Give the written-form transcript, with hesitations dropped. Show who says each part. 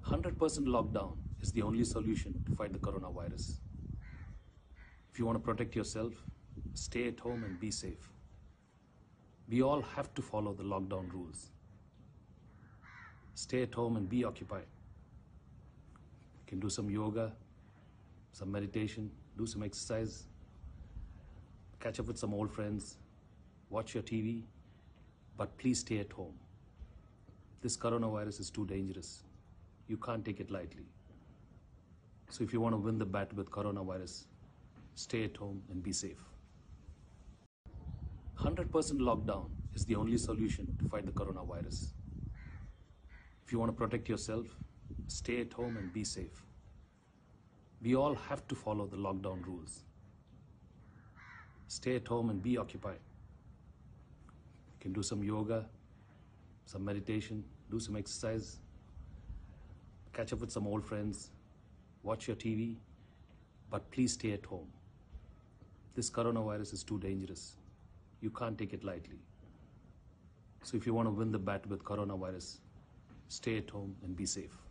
Speaker 1: 100% lockdown is the only solution to fight the coronavirus. If you want to protect yourself, stay at home and be safe. We all have to follow the lockdown rules. Stay at home and be occupied. You can do some yoga, some meditation, do some exercise, catch up with some old friends, watch your TV, but please stay at home. This coronavirus is too dangerous. You can't take it lightly. So if you want to win the battle with coronavirus, stay at home and be safe. 100% lockdown is the only solution to fight the coronavirus. If you want to protect yourself, stay at home and be safe. We all have to follow the lockdown rules. Stay at home and be occupied. You can do some yoga, some meditation, do some exercise, catch up with some old friends, watch your TV, but please stay at home. This coronavirus is too dangerous. You can't take it lightly. So if you want to win the battle with coronavirus, stay at home and be safe.